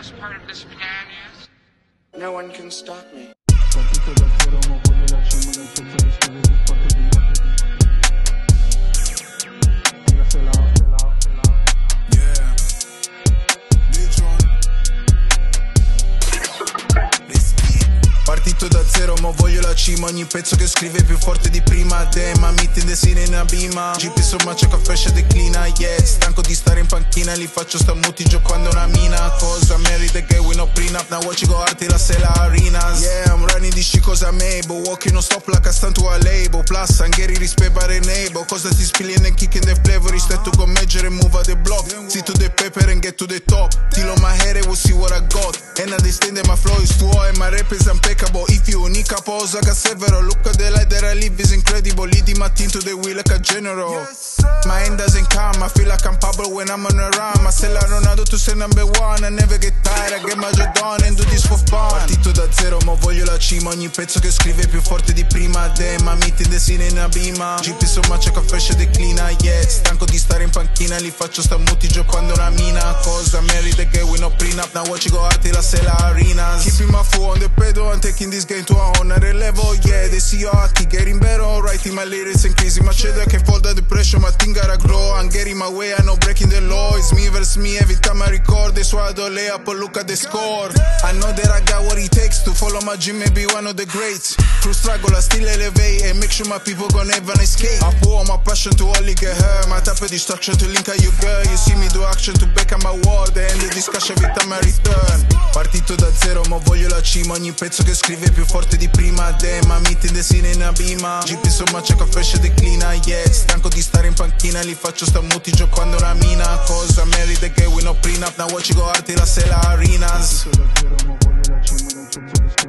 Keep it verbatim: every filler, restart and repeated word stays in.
best part of this plan is? No one can stop me. Partito da zero, ma voglio la cima del pezzo che scrive più forte di Dígasela, yeah. Partito da zero, ma voglio la cima. Ogni pezzo che scrive è più forte di prima. Damn, I'm hitting the scene in a bima. G P insomma c'è caffè e declina, yeah. Stanco di stare in panchina, li faccio sta muti giocando una mina. Cosa married the gay with no prenup. Now watch you go hard till I sell arenas. Yeah, I'm running this shit cause I'm able. Walking non stop like I stand to a label. Plus, Angeri respect by enable. Cosa ti spilling and kicking the flavor. Instead to go measure and move at the block. See to the paper and get to the top. Till on my head, we'll see what I got. And I understand that my flow is too high. My rap is impeccable. If you unica pausa che severo. Look at the light that I live is incredible. Lead my team to the wheel like a general. Yes, my end doesn't come. I feel like I'm Pablo when I'm on a run. I sell a Ronaldo to say number one. I never get tired. I get my job done and do this for fun. Partito da zero, ma voglio la cima. Ogni pezzo che scrive è più forte di prima. Damn, I'm hitting the scene in a bima. G P insomma c'è caffè e declina, yeah. Stanco di stare in panchina, li faccio sta muti giocando una mina. Cosa married the gay with no prenup. Now watch you go hard till I sell arenas. Keeping my foot on the pedal and taking this game to a honor level, yeah. They see your hockey getting better, writing my lyrics increasing my cheddar. Can't fall down the pressure, my thing gotta grow. I'm getting my way, I know breaking the law. It's me versus me every time I record. That's why I don't lay up or look at the score. I know that I got what it takes to follow my dream and be one of the greats. Through struggle I still elevate and make sure my people gonna have an escape. I pour my passion to only get her. My type of distraction to link at you girl. You see me do action to back up my word. And the discussion every time I return. Partito da zero, ma voglio la cima. Ogni pezzo che scrive è più forte di prima. Damn, I'm hitting the scene in a bima. G P insomma c'è caffè e declina, yeah. Stanco di stare in panchina, li faccio sta muti giocando una mina. Cosa married the gay with no prenup. Now watch you go hard till I sell arenas. partito da zero, ma voglio la cima del pezzo che scrive